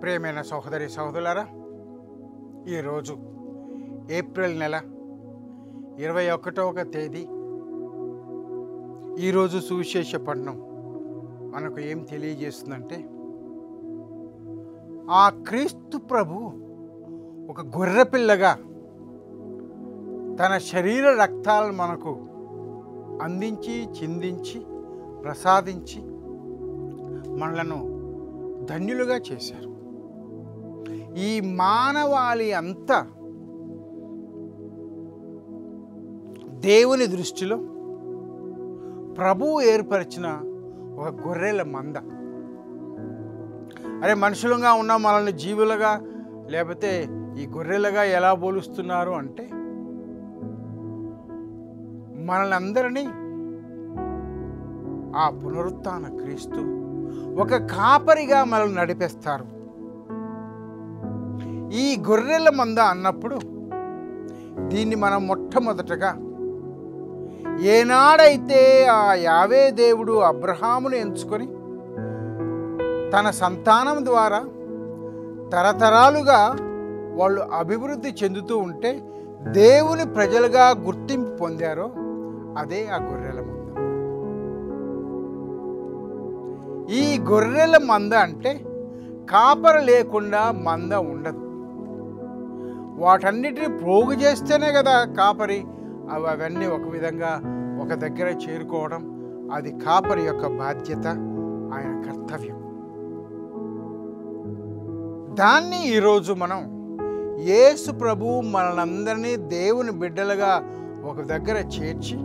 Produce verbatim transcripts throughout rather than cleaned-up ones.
ప్రియమైన సహోదరి సహోదరులారా, ఈరోజు ఏప్రిల్ నెల ఇరవై ఒకటవ తేదీ. ఈరోజు సువిశేష పఠనం మనకు ఏం తెలియజేస్తుందంటే, ఆ క్రీస్తు ప్రభు ఒక గొర్రెపిల్లగా తన శరీర రక్తాలను మనకు అందించి చిందించి ప్రసాదించి మనలను ధన్యులుగా చేశారు. ఈ మానవాళి అంతా దేవుని దృష్టిలో ప్రభువు ఏర్పరిచిన ఒక గొర్రెల మంద. అరే, మనుషులుగా ఉన్న మనల్ని జీవులుగా లేకపోతే ఈ గొర్రెలుగా ఎలా పోలుస్తున్నారు అంటే, మనల్ని అందరినీ ఆ పునరుత్థాన క్రీస్తు ఒక కాపరిగా మనల్ని నడిపేస్తారు. ఈ గొర్రెల మంద అన్నప్పుడు దీన్ని మనం మొట్టమొదటగా ఏనాడైతే ఆ యావే దేవుడు అబ్రహామును ఎంచుకొని తన సంతానం ద్వారా తరతరాలుగా వాళ్ళు అభివృద్ధి చెందుతూ ఉంటే దేవుని ప్రజలుగా గుర్తింపు పొందారో అదే ఆ గొర్రెల మంద. ఈ గొర్రెల మంద అంటే కాపర లేకుండా మంద ఉండదు. వాటన్నిటిని ప్రోగు చేస్తేనే కదా కాపరి అవి అవన్నీ ఒక విధంగా ఒక దగ్గర చేరుకోవడం. అది కాపరి యొక్క బాధ్యత, ఆయన కర్తవ్యం. దాన్ని ఈరోజు మనం యేసు ప్రభువు మనందరినీ దేవుని బిడ్డలుగా ఒక దగ్గర చేర్చి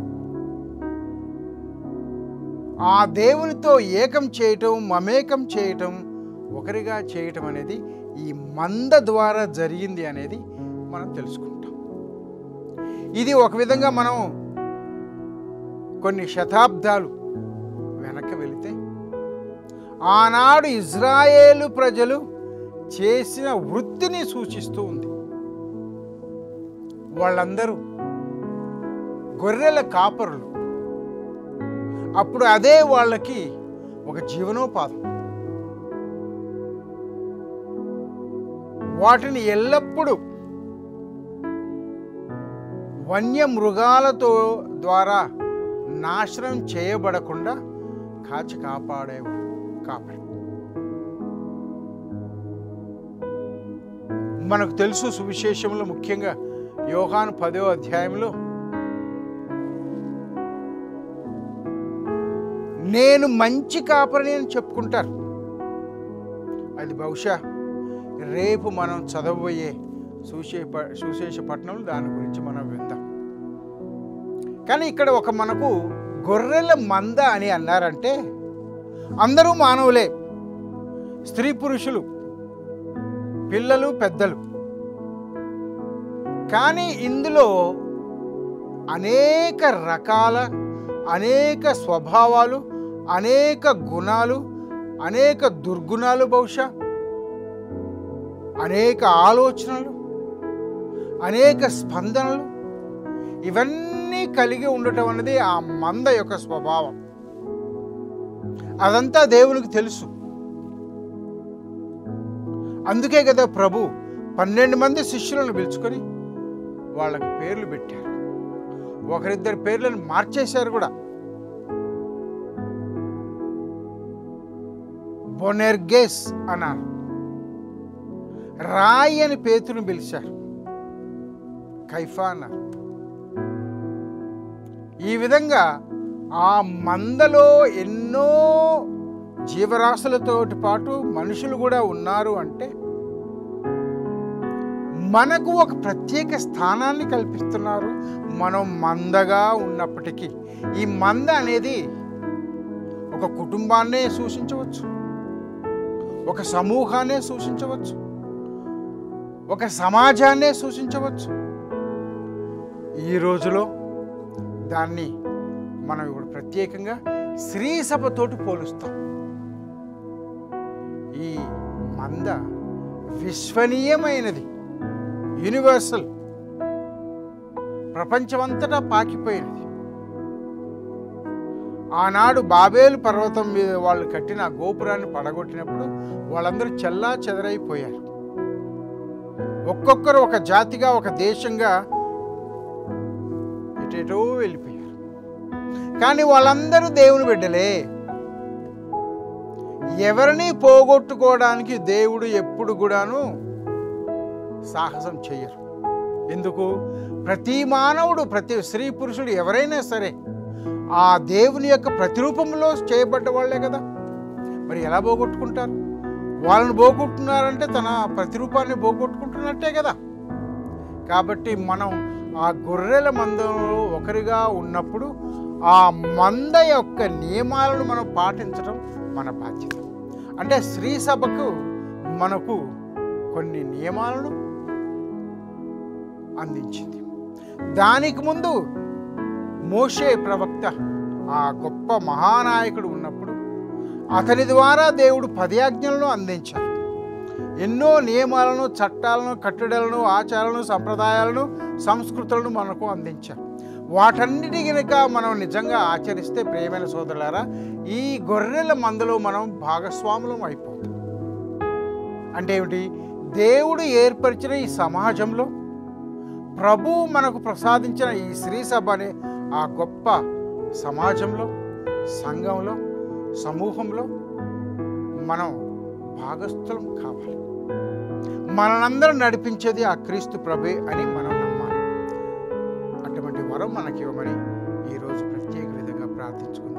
ఆ దేవునితో ఏకం చేయటం, మమేకం చేయటం, ఒకరిగా చేయటం అనేది ఈ మంద ద్వారా జరిగింది అనేది మనం తెలుసుకుంటాం. ఇది ఒక విధంగా మనం కొన్ని శతాబ్దాలు వెనక్కి వెళితే ఆనాడు ఇజ్రాయేలు ప్రజలు చేసిన వృత్తిని సూచిస్తూ ఉంది. వాళ్ళందరూ గొర్రెల కాపరులు. అప్పుడు అదే వాళ్ళకి ఒక జీవనోపాధం. వాటిని ఎల్లప్పుడూ వన్యమృగాలతో ద్వారా నాశనం చేయబడకుండా కాచి కాపాడేవాడు కాపరి. మనకు తెలుసు, సువిశేషంలో ముఖ్యంగా యోహాను పదో అధ్యాయంలో నేను మంచి కాపరిని అని చెప్పుకుంటారు. అది బహుశా రేపు మనం చదవబోయే సుశేష సుశేష పట్టణంలో దాని గురించి మనం విందాం. కానీ ఇక్కడ ఒక మనకు గొర్రెల మంద అని అన్నారంటే అందరూ మానవులే, స్త్రీ పురుషులు, పిల్లలు పెద్దలు. కానీ ఇందులో అనేక రకాల అనేక స్వభావాలు, అనేక గుణాలు, అనేక దుర్గుణాలు, బహుశా అనేక ఆలోచనలు, అనేక స్పందనలు, ఇవన్నీ కలిగి ఉండటం అనేది ఆ మంద యొక్క స్వభావం. అదంతా దేవునికి తెలుసు. అందుకే కదా ప్రభు పన్నెండు మంది శిష్యులను పిలుచుకొని వాళ్ళకి పేర్లు పెట్టారు. ఒకరిద్దరి పేర్లను మార్చేశారు కూడా. బొనెర్గేస్ అన్నారు, రాయి అని పేతురుని పిలిచారు, కైఫా అన్నారు. ఈ విధంగా ఆ మందలో ఎన్నో జీవరాశులతో పాటు మనుషులు కూడా ఉన్నారు. అంటే మనకు ఒక ప్రత్యేక స్థానాన్ని కల్పిస్తున్నారు. మనం మందగా ఉన్నప్పటికీ ఈ మంద అనేది ఒక కుటుంబాన్నే సూచించవచ్చు, ఒక సమూహాన్నే సూచించవచ్చు, ఒక సమాజాన్నే సూచించవచ్చు. ఈ రోజులో దాన్ని మనం ఇప్పుడు ప్రత్యేకంగా స్త్రీ సభతోటి పోలుస్తాం. ఈ మంద విశ్వనీయమైనది, యూనివర్సల్, ప్రపంచమంతటా పాకిపోయినది. ఆనాడు బాబేలు పర్వతం మీద వాళ్ళు కట్టిన ఆ గోపురాన్ని పడగొట్టినప్పుడు వాళ్ళందరూ చెల్లా చెదరైపోయారు. ఒక్కొక్కరు ఒక జాతిగా, ఒక దేశంగా ఎటేటో వెళ్ళిపోయారు. కానీ వాళ్ళందరూ దేవుని బిడ్డలే. ఎవరిని పోగొట్టుకోవడానికి దేవుడు ఎప్పుడు కూడాను సాహసం చేయరు. ఎందుకు? ప్రతి మానవుడు, ప్రతి స్త్రీ పురుషుడు ఎవరైనా సరే ఆ దేవుని యొక్క ప్రతిరూపంలో చేయబడ్డ వాళ్ళే కదా. మరి ఎలా పోగొట్టుకుంటారు? వాళ్ళని పోగొట్టుకున్నారంటే తన ప్రతిరూపాన్ని పోగొట్టుకుంటున్నట్టే కదా. కాబట్టి మనం ఆ గొర్రెల మందలో ఒకరిగా ఉన్నప్పుడు ఆ మంద యొక్క నియమాలను మనం పాటించడం మన బాధ్యత. అంటే స్త్రీ సభకు మనకు కొన్ని నియమాలను అందించింది. దానికి ముందు మోషే ప్రవక్త, ఆ గొప్ప మహానాయకుడు ఉన్నప్పుడు అతని ద్వారా దేవుడు పది ఆజ్ఞలను అందించారు. ఎన్నో నియమాలను, చట్టాలను, కట్టడలను, ఆచారాలను, సంప్రదాయాలను, సంస్కృతులను మనకు అందించారు. వాటన్నిటి కనుక మనం నిజంగా ఆచరిస్తే ప్రియమైన సోదరులారా, ఈ గొర్రెల మందలో మనం భాగస్వాములం అయిపోతాం. అంటే ఏమిటి? దేవుడు ఏర్పరిచిన ఈ సమాజంలో, ప్రభువు మనకు ప్రసాదించిన ఈ స్త్రీ సభ అనే ఆ గొప్ప సమాజంలో, సంఘంలో, సమూహంలో మనం భాగస్థులం కావాలి. మనందరం నడిపించేది ఆ క్రీస్తు ప్రభువే అని మనం నమ్మాలి. అటువంటి వరం మనకి ఇవ్వమని ఈరోజు ప్రత్యేక విధంగా ప్రార్థించుకుందాం.